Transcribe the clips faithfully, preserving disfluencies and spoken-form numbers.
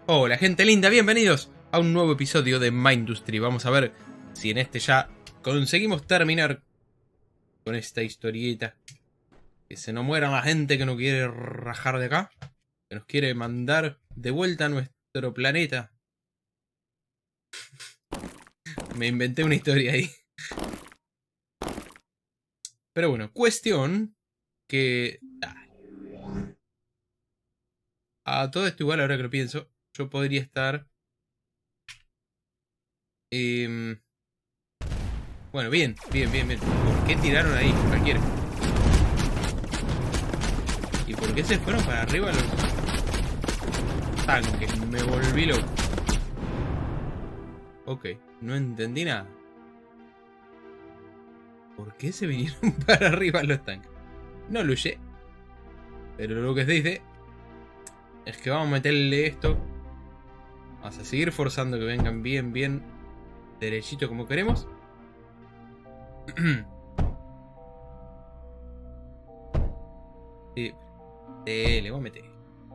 Hola gente linda, bienvenidos a un nuevo episodio de Mindustry. Vamos a ver si en este ya conseguimos terminar con esta historieta. Que se nos muera la gente que no quiere rajar de acá. Que nos quiere mandar de vuelta a nuestro planeta. Me inventé una historia ahí. Pero bueno, cuestión que... A todo esto igual, ahora que lo pienso, yo podría estar... Eh, bueno, bien, bien, bien, bien. ¿Por qué tiraron ahí? Cualquiera. ¿Y por qué se fueron para arriba los tanques? Me volví loco. Ok, no entendí nada. ¿Por qué se vinieron para arriba los tanques? No lo sé. Pero lo que se dice es que vamos a meterle esto. Vamos a seguir forzando que vengan bien, bien derechito como queremos. Sí, eh, le voy a meter.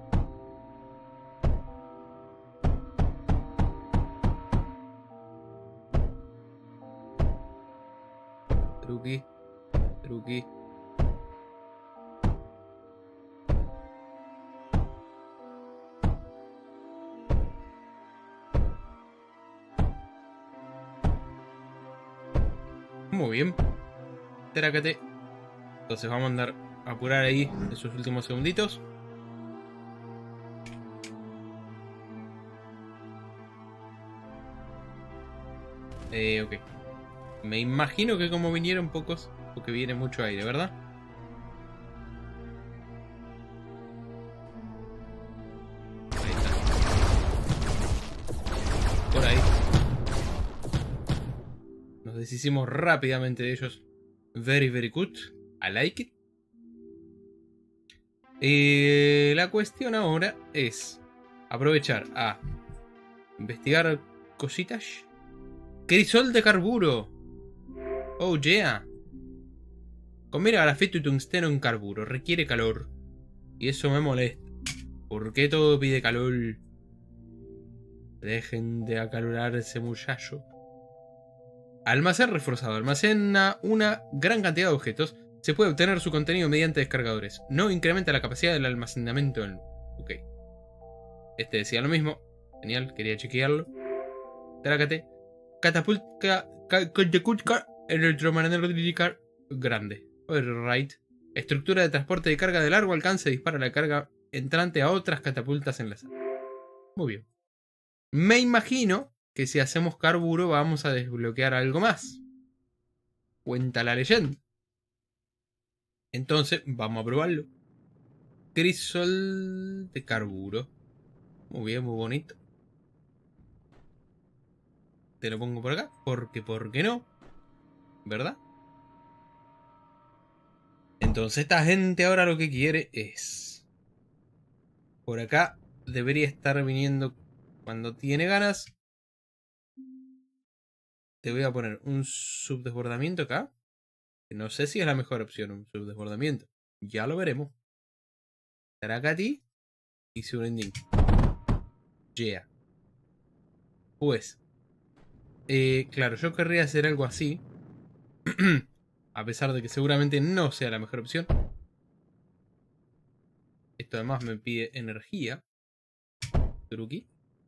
Truqui, truqui. Muy bien. Trácate. Entonces vamos a andar a apurar ahí esos últimos segunditos. Eh, ok. Me imagino que como vinieron pocos, porque viene mucho aire, ¿verdad? Ahí está. Por ahí. Nos deshicimos rápidamente de ellos. Very, very good. I like it. Eh, la cuestión ahora es aprovechar a investigar cositas. Crisol de carburo. Oh yeah. Comer grafito y tungsteno en carburo requiere calor. Y eso me molesta. ¿Por qué todo pide calor? Dejen de acalorar ese muchacho. Almacén reforzado. Almacena una gran cantidad de objetos. Se puede obtener su contenido mediante descargadores. No incrementa la capacidad del almacenamiento. Ok. Este decía lo mismo. Genial, quería chequearlo. Trácate. Catapulta electromagnética grande. Alright. Estructura de transporte de carga de largo alcance. Dispara la carga entrante a otras catapultas enlazadas. Muy bien. Me imagino que si hacemos carburo vamos a desbloquear algo más. Cuenta la leyenda. Entonces, vamos a probarlo. Crisol de carburo. Muy bien, muy bonito. Te lo pongo por acá. Porque, ¿por qué no? ¿Verdad? Entonces esta gente ahora lo que quiere es... Por acá debería estar viniendo cuando tiene ganas. Te voy a poner un subdesbordamiento acá. No sé si es la mejor opción un subdesbordamiento. Ya lo veremos. Trácate y Surending. Yeah. Pues. Eh, claro, yo querría hacer algo así. A pesar de que seguramente no sea la mejor opción. Esto además me pide energía. Truqui.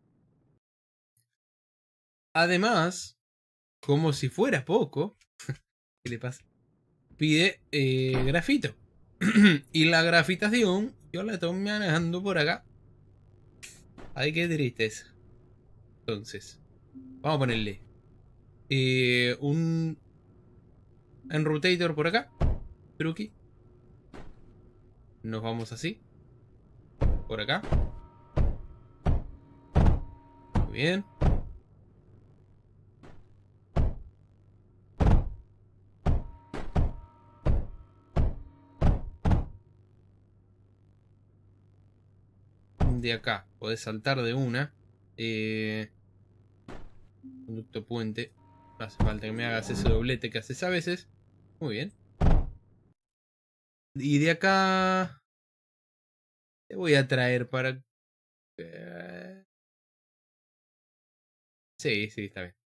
Además, como si fuera poco. ¿Qué le pasa? Pide eh, grafito. Y la grafitación yo la estoy manejando por acá. Ay, qué tristeza. Entonces, vamos a ponerle eh, un enrutator por acá. Truqui. Nos vamos así. Por acá. Muy bien. De acá podés saltar de una. Eh, conducto puente. No hace falta que me hagas ese doblete que haces a veces. Muy bien. Y de acá te voy a traer para... Sí, sí, está bien.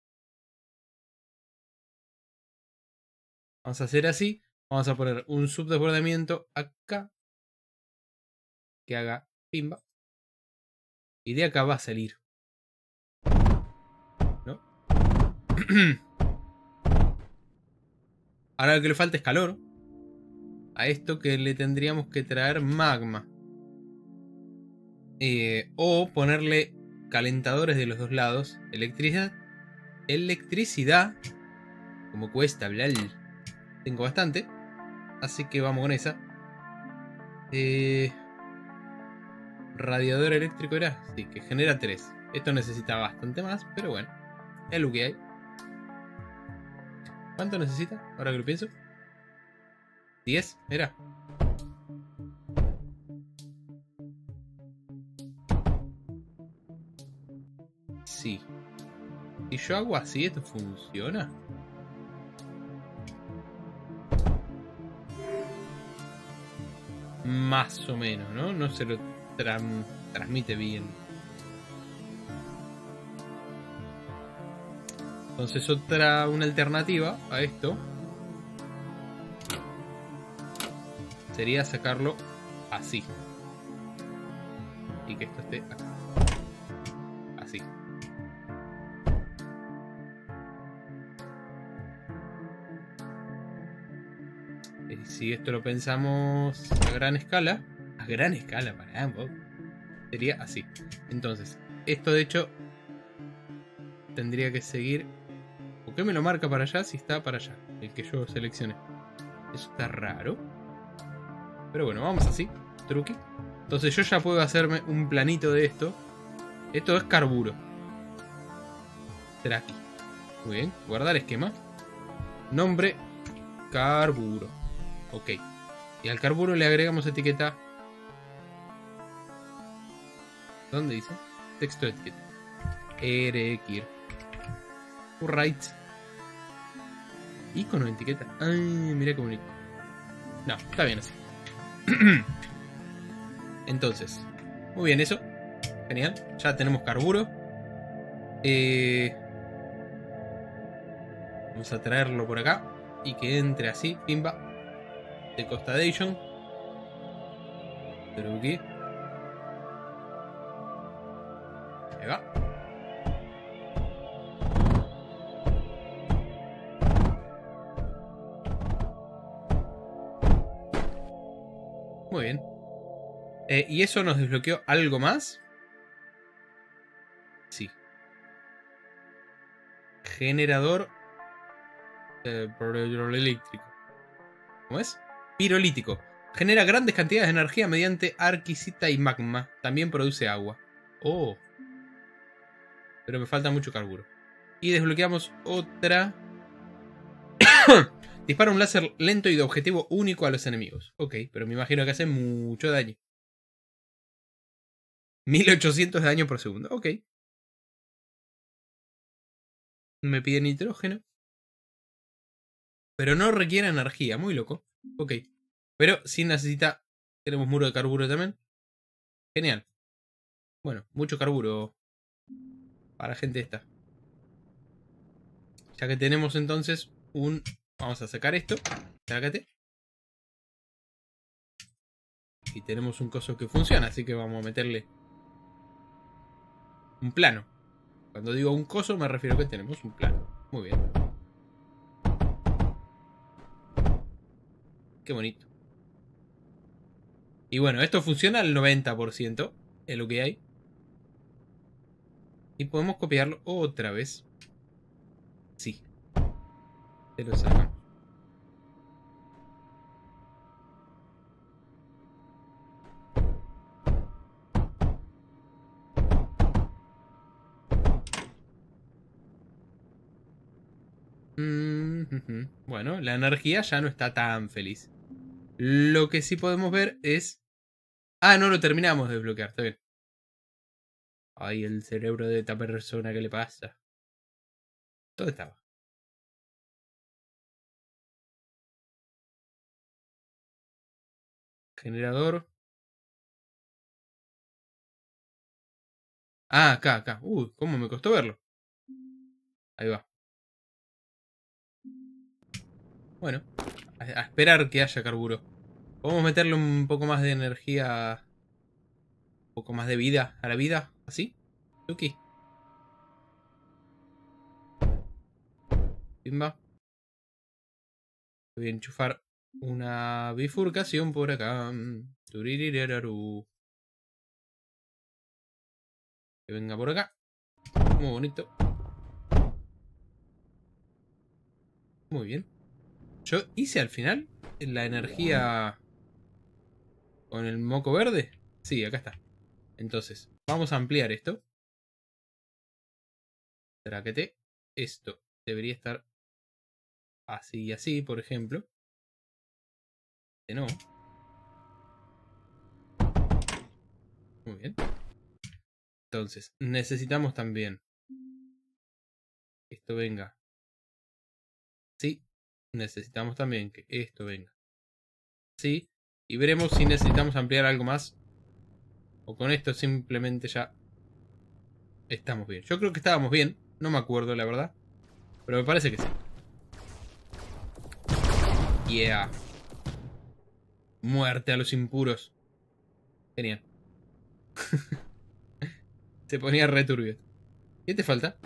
Vamos a hacer así. Vamos a poner un subdesbordamiento acá. Que haga pimba. Y de acá va a salir. ¿No? Ahora lo que le falta es calor. A esto que le tendríamos que traer magma. Eh, o ponerle calentadores de los dos lados. Electricidad. Electricidad. Como cuesta hablar. Tengo bastante. Así que vamos con esa. Eh, radiador eléctrico era. Sí, que genera tres. Esto necesita bastante más. Pero bueno. Es lo que hay. ¿Cuánto necesita? Ahora que lo pienso. diez. Era. Sí. Si yo hago así, ¿esto funciona? Más o menos, ¿no? No se lo tra transmite bien. Entonces otra, una alternativa a esto sería sacarlo así. Y que esto esté acá. Así. Y si esto lo pensamos a gran escala, a gran escala para ambos, sería así. Entonces, esto de hecho tendría que seguir. ¿Por qué me lo marca para allá si está para allá? El que yo seleccioné. Eso está raro. Pero bueno, vamos así. Truqui. Entonces yo ya puedo hacerme un planito de esto. Esto es carburo. Será aquí. Muy bien. Guardar esquema. Nombre. Carburo. Ok. Y al carburo le agregamos etiqueta. ¿Dónde dice? Texto de etiqueta. Erekir. Right. Icono de etiqueta. Ay, mira qué bonito. No, está bien así. Entonces, muy bien eso. Genial. Ya tenemos carburo. Eh, vamos a traerlo por acá. Y que entre así. Pimba. De Costadation. Pero aquí. Ahí va. Muy bien. Eh, ¿Y eso nos desbloqueó algo más? Sí. Generador eh, eléctrico. ¿Cómo es? Pirolítico. Genera grandes cantidades de energía mediante arquisita y magma. También produce agua. Oh. Pero me falta mucho carburo. Y desbloqueamos otra. Dispara un láser lento y de objetivo único a los enemigos. Ok, pero me imagino que hace mucho daño. mil ochocientos de daño por segundo. Ok. Me pide nitrógeno. Pero no requiere energía. Muy loco. Ok. Pero sí necesita... Tenemos muro de carburo también. Genial. Bueno, mucho carburo para gente esta. Ya que tenemos entonces un... Vamos a sacar esto. Sácate. Y tenemos un coso que funciona. Así que vamos a meterle un plano. Cuando digo un coso me refiero a que tenemos un plano. Muy bien. Qué bonito. Y bueno, esto funciona al noventa por ciento. Es lo que hay. Y podemos copiarlo otra vez. Sí. Se lo sacamos. Mm-hmm. Bueno, la energía ya no está tan feliz. Lo que sí podemos ver es... Ah, no lo terminamos de desbloquear, está bien. Ay, el cerebro de esta persona, ¿qué le pasa? ¿Dónde estaba? Generador. Ah, acá, acá. Uy, cómo me costó verlo. Ahí va. Bueno, a, a esperar que haya carburo. Podemos meterle un poco más de energía. Un poco más de vida a la vida. ¿Así? Tuki. Pimba. Voy a enchufar una bifurcación por acá. Turirirararu. Que venga por acá. Muy bonito. Muy bien. Yo hice al final la energía con el moco verde. Sí, acá está. Entonces, vamos a ampliar esto. Traquete. Esto debería estar así y así, por ejemplo. Que no. Muy bien. Entonces, necesitamos también que esto venga. Sí. Necesitamos también que esto venga. Sí. Y veremos si necesitamos ampliar algo más. O con esto simplemente ya estamos bien. Yo creo que estábamos bien. No me acuerdo, la verdad. Pero me parece que sí. Yeah. Muerte a los impuros. Genial. Se ponía re turbio. ¿Qué te falta?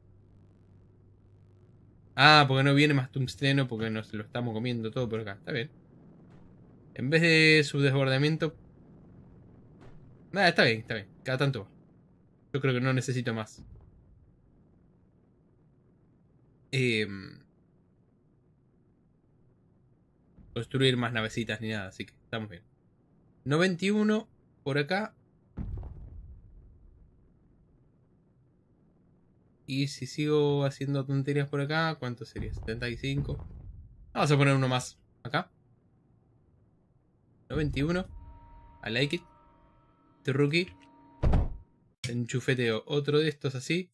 Ah, porque no viene más tungsteno porque nos lo estamos comiendo todo por acá. Está bien. En vez de su desbordamiento... Ah, está bien, está bien. Cada tanto. Yo creo que no necesito más. Eh, construir más navecitas ni nada, así que estamos bien. noventa y uno por acá. Y si sigo haciendo tonterías por acá, ¿cuánto sería? setenta y cinco. Vamos a poner uno más acá. noventa y uno. I like it. Truqui. Enchufeteo otro de estos así.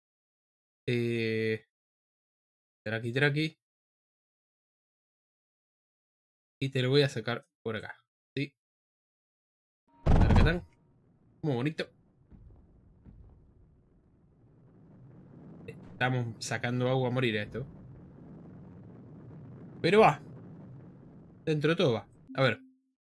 Eh, traqui traqui. Y te lo voy a sacar por acá. ¿Sí? Tarcatán. Muy bonito. Estamos sacando agua a morir a esto. Pero va. Dentro de todo va. A ver.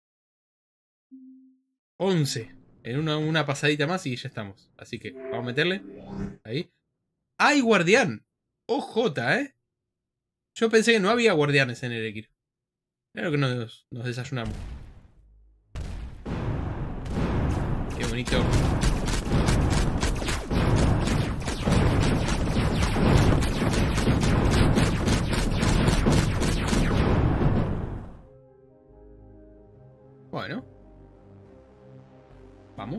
once. En una, una pasadita más y ya estamos. Así que vamos a meterle. Ahí. ¡Hay guardián! O J, ¿eh? Yo pensé que no había guardianes en el Ekir. Claro que nos, nos desayunamos. Qué bonito. Bueno. Vamos.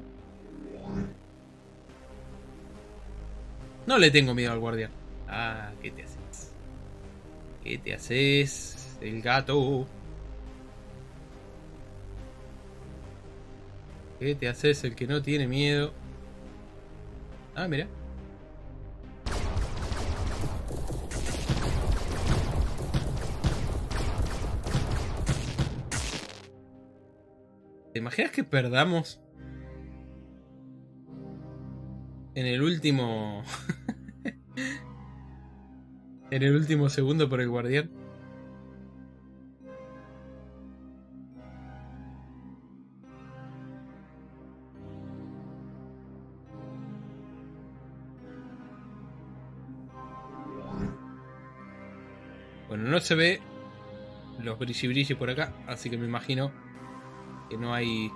No le tengo miedo al guardián. Ah, ¿qué te haces? ¿Qué te haces? El gato. ¿Qué te haces el que no tiene miedo? Ah, mira. ¿Te imaginas que perdamos en el último... en el último segundo por el guardián? Bueno, no se ve los brilli brilli por acá, así que me imagino que no hay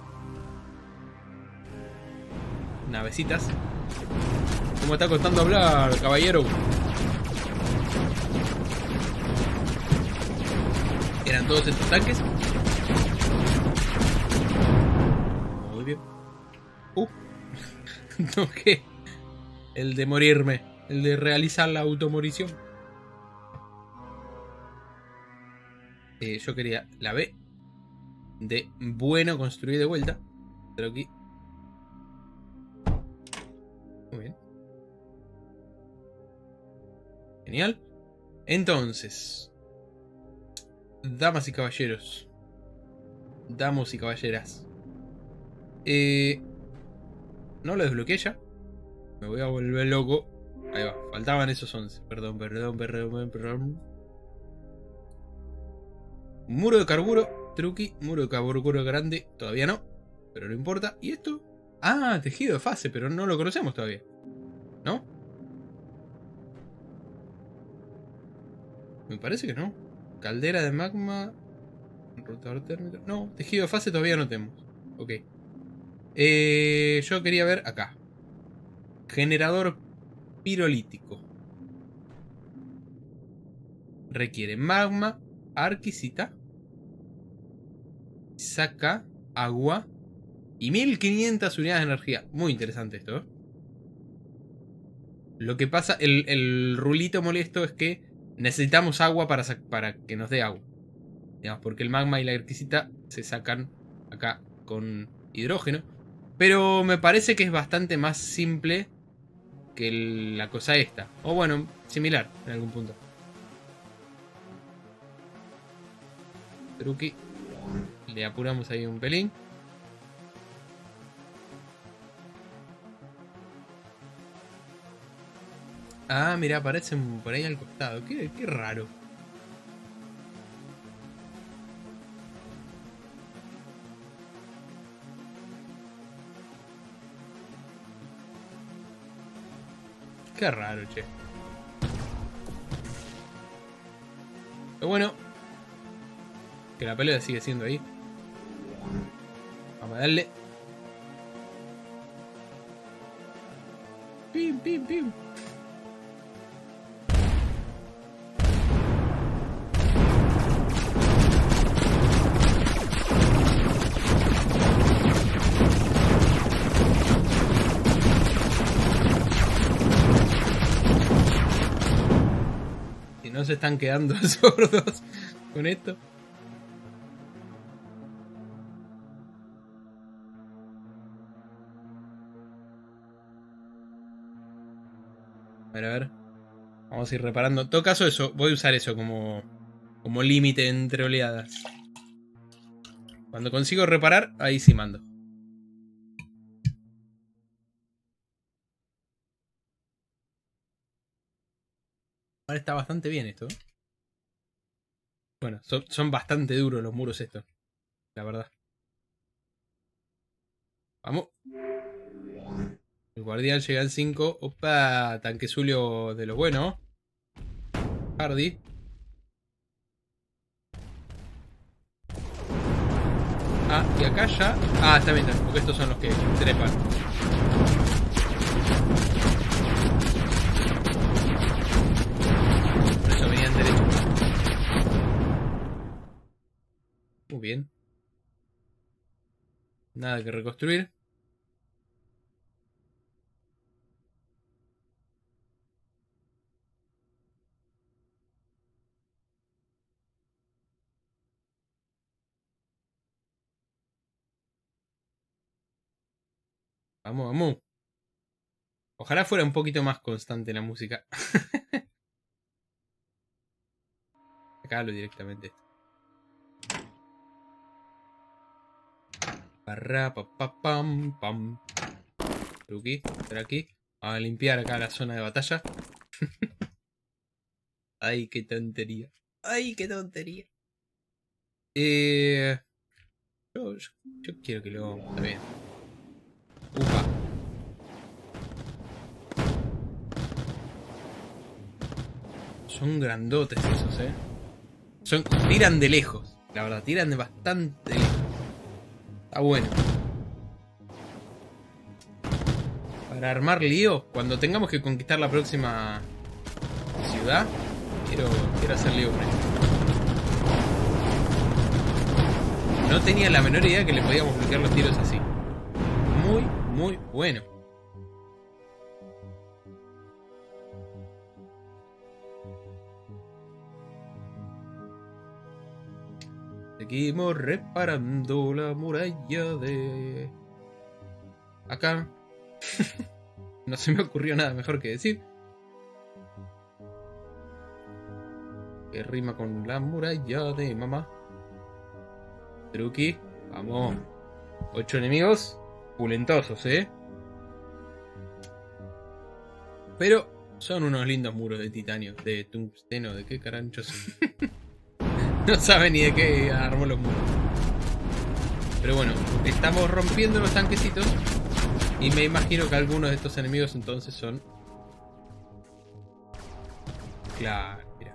navecitas. ¿Cómo está costando hablar, caballero? ¿Eran todos estos tanques? Muy bien. Uh, no, ¿qué? El de morirme, el de realizar la automorición. Eh, yo quería la B de bueno construir de vuelta. Pero aquí. Muy bien. Genial. Entonces. Damas y caballeros. Damos y caballeras. Eh, no lo desbloqueé ya. Me voy a volver loco. Ahí va, faltaban esos once. Perdón, perdón, perdón, perdón. Muro de carburo, truqui. Muro de carburo grande, todavía no. Pero no importa. ¿Y esto? Ah, tejido de fase, pero no lo conocemos todavía. ¿No? Me parece que no. Caldera de magma. Rotador térmico. No, tejido de fase todavía no tenemos. Ok. Eh, yo quería ver acá. Generador pirolítico. Requiere magma, arquisita, saca agua y mil quinientas unidades de energía. Muy interesante esto, ¿eh? Lo que pasa, el, el rulito molesto es que necesitamos agua para, para que nos dé agua. Digamos, porque el magma y la arquisita se sacan acá con hidrógeno. Pero me parece que es bastante más simple que el, la cosa esta. O bueno, similar en algún punto. Truqui. Le apuramos ahí un pelín. Ah, mira, aparecen por ahí al costado. Qué, qué raro. Qué raro, che. Pero bueno, que la pelea sigue siendo ahí. Vamos a darle. Pim, pim, pim. Si no se están quedando sordos con esto. A ver, a ver. Vamos a ir reparando. En todo caso, eso, voy a usar eso como, como límite entre oleadas. Cuando consigo reparar, ahí sí mando. Ahora está bastante bien esto. Bueno, son, son bastante duros los muros estos. La verdad. Vamos. El guardián llega al cinco. Opa, tanque Zulio de los buenos. Hardy. Ah, y acá ya... Ah, está bien, porque estos son los que trepan. Por eso venían derecho. Muy bien. Nada que reconstruir. Vamos, vamos. Ojalá fuera un poquito más constante la música. Acá hablo directamente. Parra, pa, pa, pam, pam. Aquí, por aquí. Vamos a limpiar acá la zona de batalla. Ay, qué tontería. Ay, qué tontería. Eh, yo, yo, yo quiero que lo... Está bien. Upa. Son grandotes esos, eh. Son, tiran de lejos. La verdad, tiran de bastante lejos. Está bueno. Para armar lío, cuando tengamos que conquistar la próxima ciudad, quiero, quiero hacer lío con esto. No tenía la menor idea que le podíamos bloquear los tiros así. Muy, muy bueno. Seguimos reparando la muralla de... Acá. No se me ocurrió nada mejor que decir. Que rima con la muralla de mamá. Truqui. Vamos. Ocho enemigos. Pulentosos, ¿eh? Pero Son unos lindos muros de titanio, de tungsteno, de qué caranchos son. No sabe ni de qué armó los muros. Pero bueno, estamos rompiendo los tanquecitos. Y me imagino que algunos de estos enemigos entonces son... Claro, mira.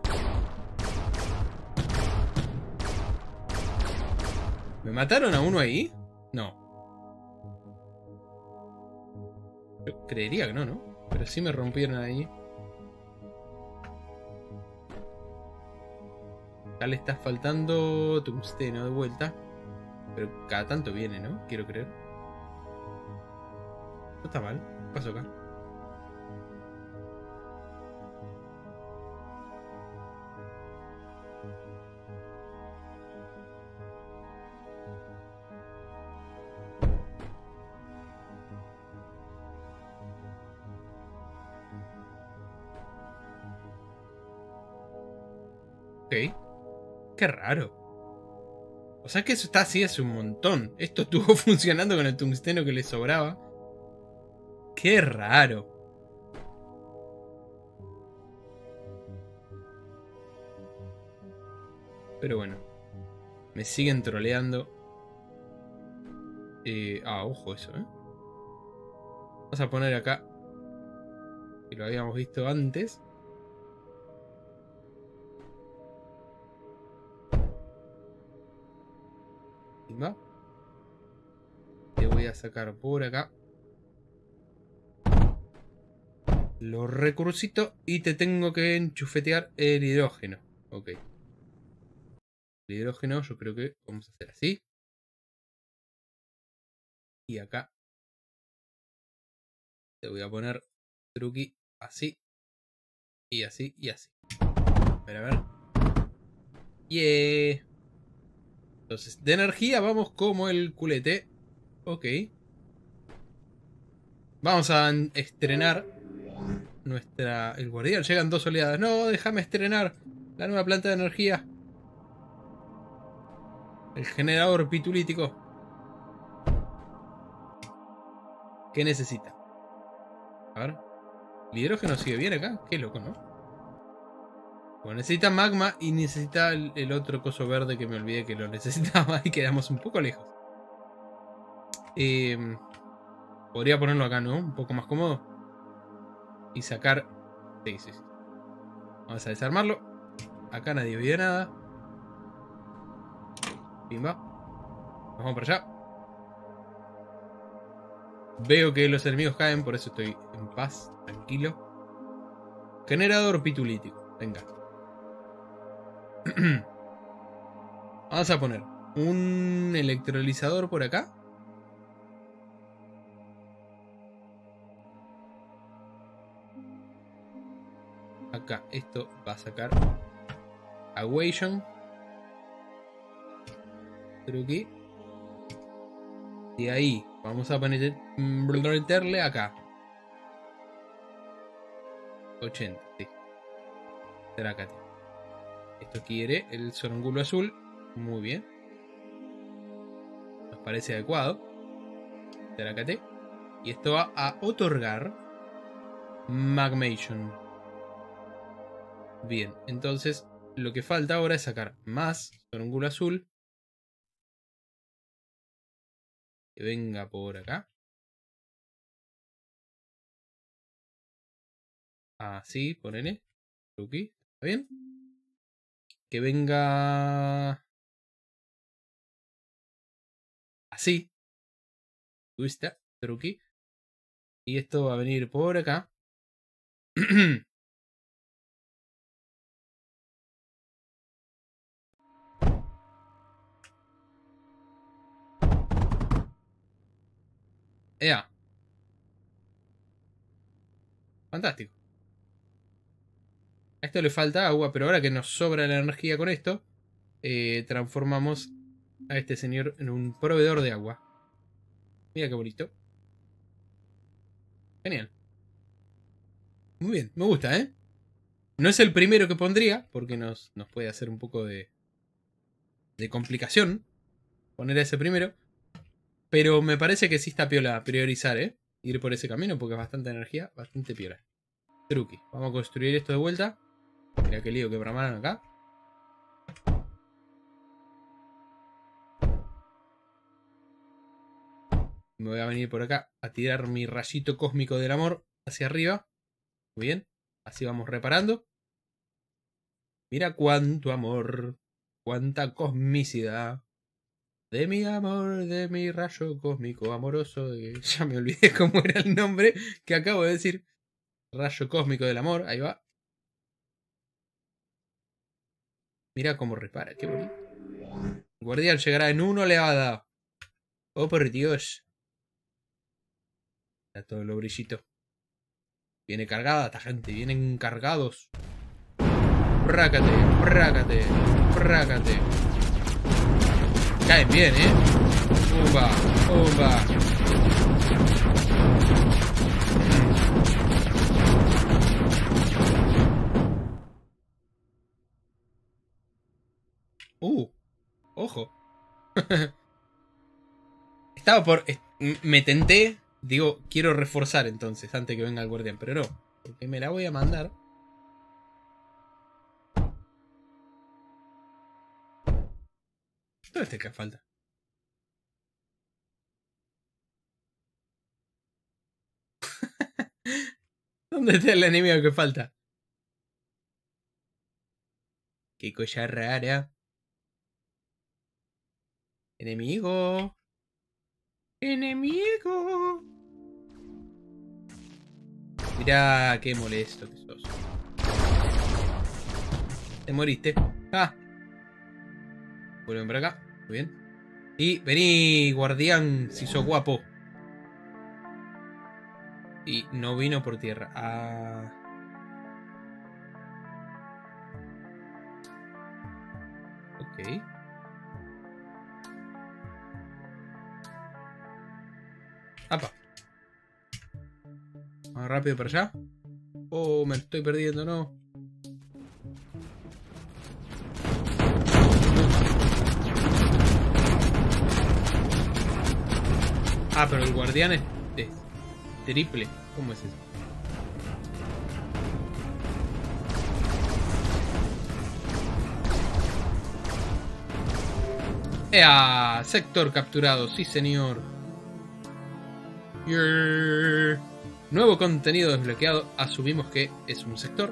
¿Me mataron a uno ahí? No. Yo creería que no, ¿no? Pero sí me rompieron ahí. Ya le está faltando tungsteno de vuelta. Pero cada tanto viene, ¿no? Quiero creer. No está mal. ¿Qué pasó acá? Ok. Qué raro. O sea que eso está así hace un montón. Esto estuvo funcionando con el tungsteno que le sobraba. Qué raro. Pero bueno. Me siguen troleando. Eh, ah, ojo eso, ¿eh? Vamos a poner acá. Que lo habíamos visto antes. ¿Va? Te voy a sacar por acá los recursitos y te tengo que enchufetear el hidrógeno. Ok. El hidrógeno yo creo que vamos a hacer así. Y acá te voy a poner truqui así. Y así y así. A ver, a ver. Yeah. Entonces, de energía vamos como el culete. Ok. Vamos a estrenar nuestra... El guardián. Llegan dos oleadas. No, déjame estrenar la nueva planta de energía. El generador pitulítico. ¿Qué necesita? A ver. ¿El hidrógeno sigue bien acá? Qué loco, ¿no? Bueno, necesita magma y necesita el, el otro coso verde que me olvidé que lo necesitaba y quedamos un poco lejos. Eh, podría ponerlo acá, ¿no? Un poco más cómodo. Y sacar... Sí, sí, sí. Vamos a desarmarlo. Acá nadie veía nada. Pimba. Nos vamos para allá. Veo que los enemigos caen, por eso estoy en paz, tranquilo. Generador pitulítico. Venga. Vamos a poner un electrolizador por acá. Acá esto va a sacar Aguation. Truqui. De ahí vamos a poner, meterle acá ochenta, sí. Trácate. Esto quiere el sorángulo azul. Muy bien. Nos parece adecuado. Trácate. Y esto va a otorgar Magmation. Bien, entonces lo que falta ahora es sacar más sorángulo azul. Que venga por acá. Así, ponele. Truqui. ¿Está bien? Que venga... Así. Twista. Truqui. Y esto va a venir por acá. Ea. Fantástico. A esto le falta agua, pero ahora que nos sobra la energía con esto, eh, transformamos a este señor en un proveedor de agua. Mira qué bonito. Genial. Muy bien, me gusta, ¿eh? No es el primero que pondría, porque nos, nos puede hacer un poco de, de complicación poner a ese primero. Pero me parece que sí está piola priorizar, ¿eh? Ir por ese camino, porque es bastante energía, bastante piola. Truqui. Vamos a construir esto de vuelta. Mira qué lío que bramaron acá. Me voy a venir por acá a tirar mi rayito cósmico del amor hacia arriba. Muy bien. Así vamos reparando. Mira cuánto amor. Cuánta cosmicidad. De mi amor, de mi rayo cósmico amoroso. Ya me olvidé cómo era el nombre que acabo de decir. Rayo cósmico del amor. Ahí va. Mira cómo repara. Qué bonito. El guardián llegará en una oleada. Oh, por Dios. Está todo lo brillito. Viene cargada esta gente. Vienen cargados. Prácate, prácate, prácate. Caen bien, ¿eh? Umba, umba. Uh, ojo. Estaba por... Me tenté. Digo, quiero reforzar entonces antes que venga el guardián. Pero no, porque me la voy a mandar. ¿Dónde está el que falta? ¿Dónde está el enemigo que falta? Qué cosa rara. Enemigo. Enemigo. Mirá qué molesto que sos. Te moriste. Ah. Vuelven para acá. Muy bien. Y vení, guardián, si sos guapo. Y no vino por tierra. Ah. Ok. ¡Apa! Más rápido para allá. Oh, me estoy perdiendo, ¿no? Ah, pero el guardián es, es triple. ¿Cómo es eso? ¡Ea! Sector capturado, sí señor. Yeah. Nuevo contenido desbloqueado. Asumimos que es un sector.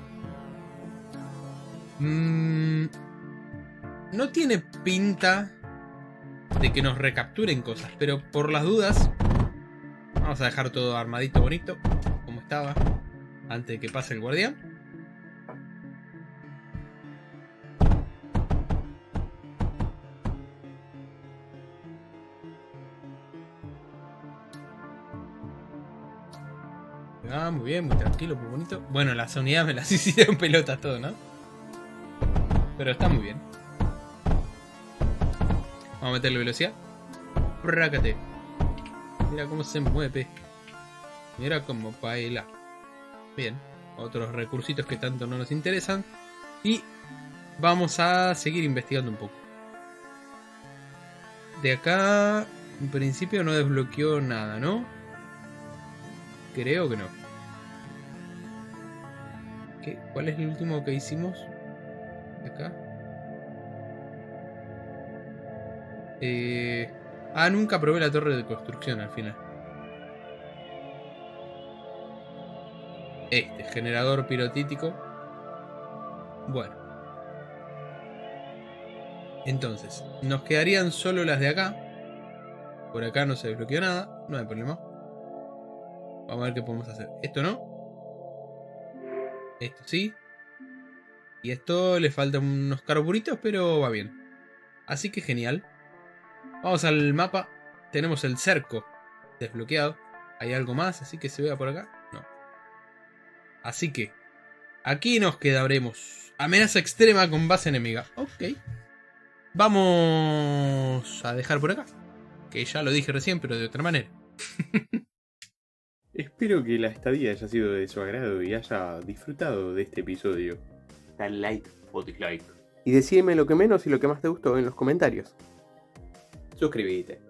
Mm, no tiene pinta de que nos recapturen cosas, pero por las dudas vamos a dejar todo armadito bonito como estaba antes de que pase el guardián. Ah, muy bien, muy tranquilo, muy bonito. Bueno, las unidades me las hicieron pelotas todo, ¿no? Pero está muy bien. Vamos a meterle velocidad. Prácate. Mira cómo se mueve. Mira cómo baila. Bien. Otros recursitos que tanto no nos interesan. Y vamos a seguir investigando un poco. De acá, en principio no desbloqueó nada, ¿no? Creo que no. ¿Qué? ¿Cuál es el último que hicimos? De acá. Eh... Ah, nunca probé la torre de construcción al final. Este, generador pirotítico. Bueno. Entonces, nos quedarían solo las de acá. Por acá no se desbloqueó nada. No hay problema. Vamos a ver qué podemos hacer. Esto no. Esto sí. Y esto le faltan unos carburitos, pero va bien. Así que genial. Vamos al mapa. Tenemos el cerco desbloqueado. ¿Hay algo más así que se vea por acá? No. Así que aquí nos quedaremos. Amenaza extrema con base enemiga. Ok. Vamos a dejar por acá. Que ya lo dije recién, pero de otra manera. Espero que la estadía haya sido de su agrado y haya disfrutado de este episodio. Dale like o dislike. Y decime lo que menos y lo que más te gustó en los comentarios. Suscríbete.